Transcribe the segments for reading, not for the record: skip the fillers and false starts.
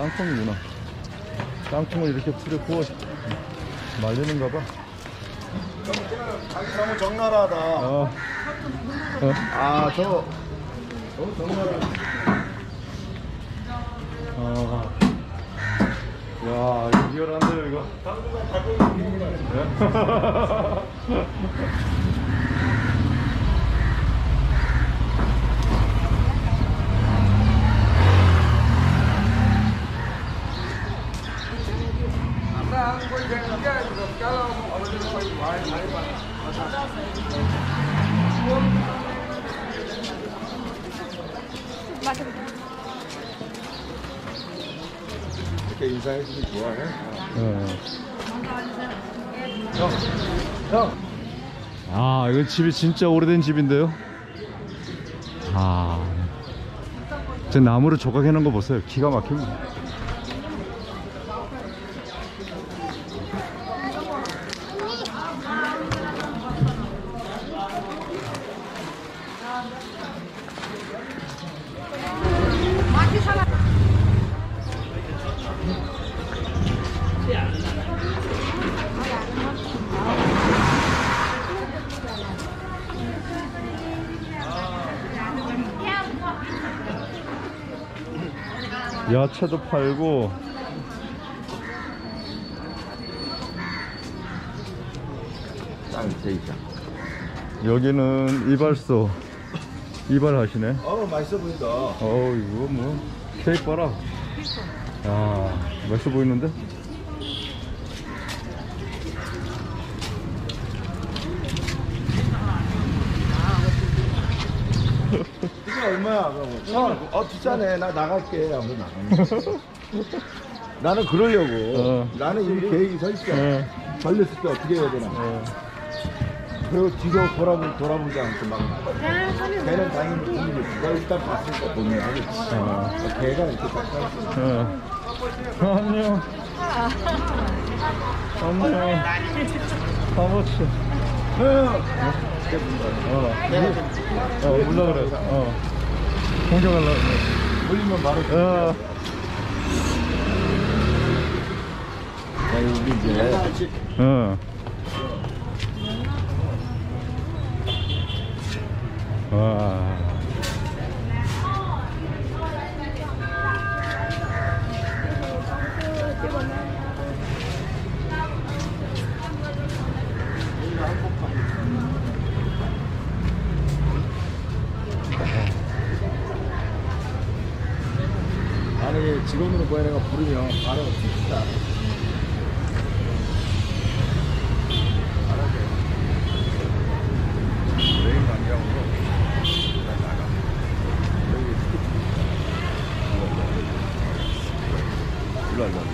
땅콩이구나. 땅콩을 이렇게 풀에 구워 말리는가 봐. 자기 너무 적나라하다. 아, 저 너무 적나라하다. 야, 이거 리얼한데요, 이거. 이렇게 인사해주면 좋아해? 형. 아, 이거 집이 진짜 오래된 집인데요. 아, 저 나무를 조각해 놓은 거 보세요. 기가 막힙니다. 야채도 팔고 짱제이자. 여기는 이발소 이발하시네. 맛있어 보인다. 이거 뭐 케이크 봐라. 야, 맛있어 보이는데? 이게 얼마야? 그러면 비싸네. 나 나갈게. 한번 나가면. 나는 그러려고. 나는 이미 계획이 서 있어. 걸렸을 때 어떻게 해야 되나. 그리고 뒤로 돌아보지 않고 막. 걔는 당연히 돈이 있어. 일단 봤으니까 돈이 하겠지. 걔가 이렇게 딱 살았어. 안녕. 안녕. 사무치. 물러 그래. 공격하려고. 물리면 바로. 야, 여기 이제. 와. 아니, 직원으로 보여 내가 부르면 바로 진짜. 여행 관계하고 나가. 일로 일로.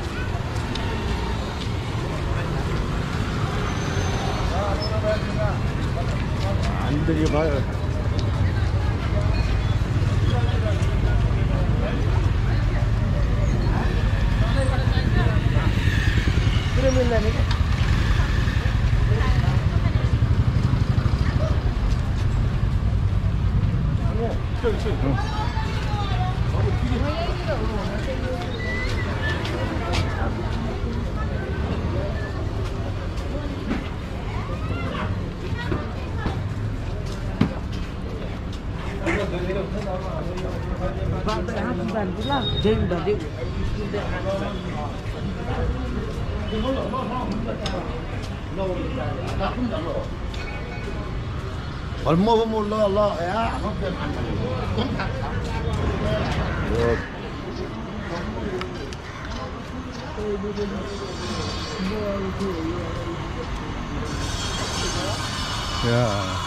안 들려봐요. 그러면 나는 얼마 보면 올라갈라. 야, 야.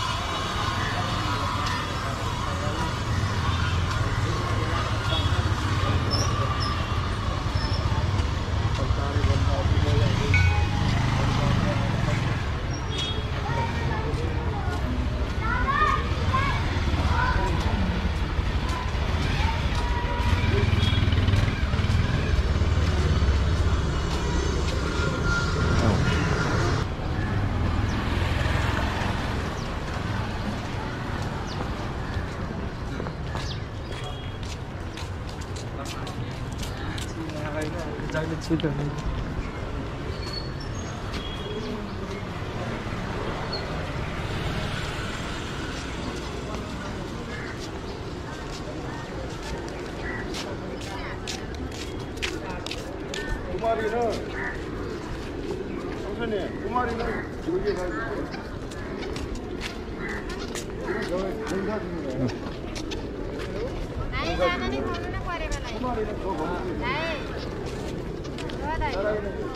जाने छिटो 두 마리는 형수님 두 마리는 여기에 가지고 이건 저기 공사 중이에요. Ahí van a ni con una cuarenta. 두 마리는 더 먹고 Ahí. Toda ahí. 살아있는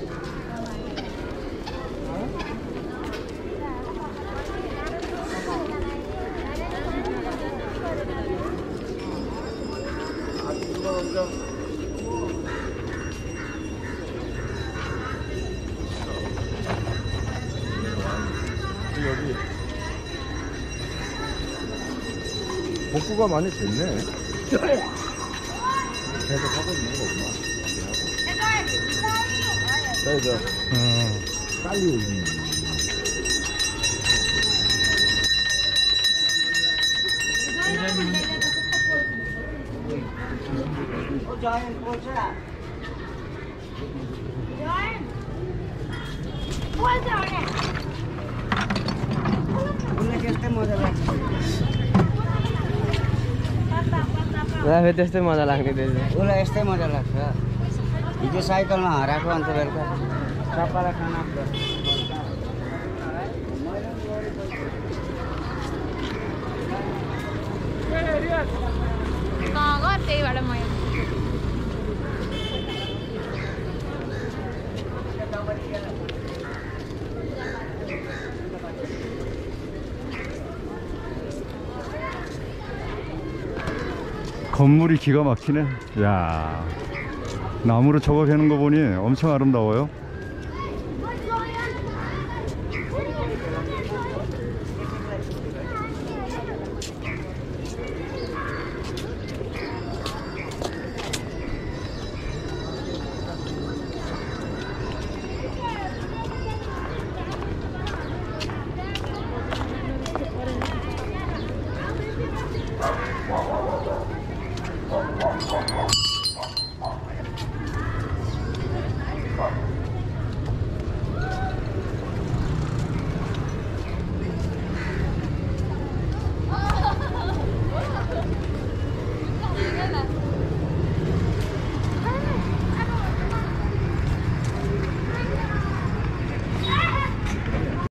여기 복구가 많이 됐네. 계속 하고 있는 거구나. 그래서 빨리 오는. त्यस्तै मजा लाग्ने त्यसो उसलाई यस्तै मजा लाग्छ हिजो साइकलमा हराएको अन्त बेलुका सबैलाई खाना त्यहीबाट म 건물이 기가 막히네. 야, 나무로 조각하는 거 보니 엄청 아름다워요.